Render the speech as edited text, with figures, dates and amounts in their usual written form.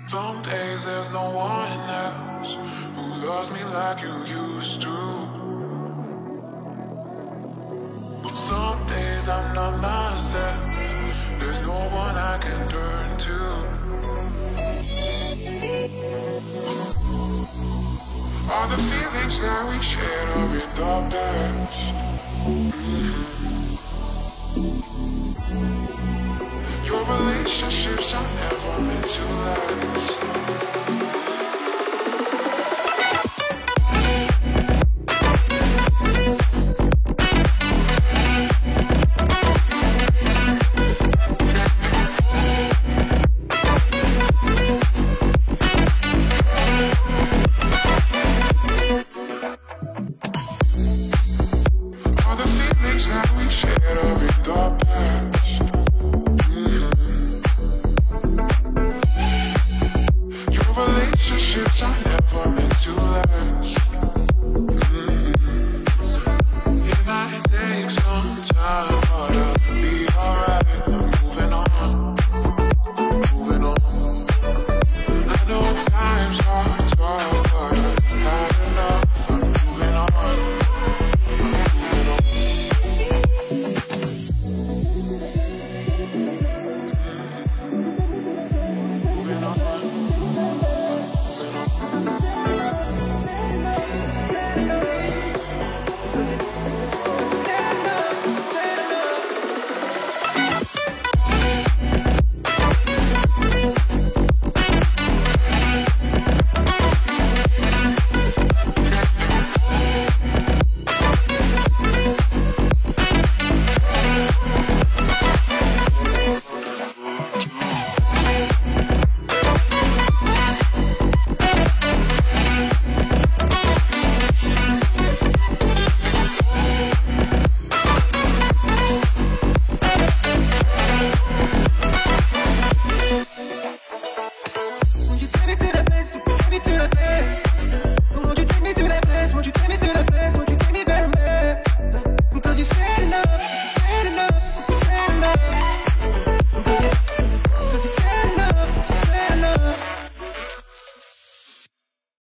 Some days there's no one else who loves me like you used to. Some days I'm not myself, there's no one I can turn to. All the feelings that we shared are in the past. Your relationships are never meant to last.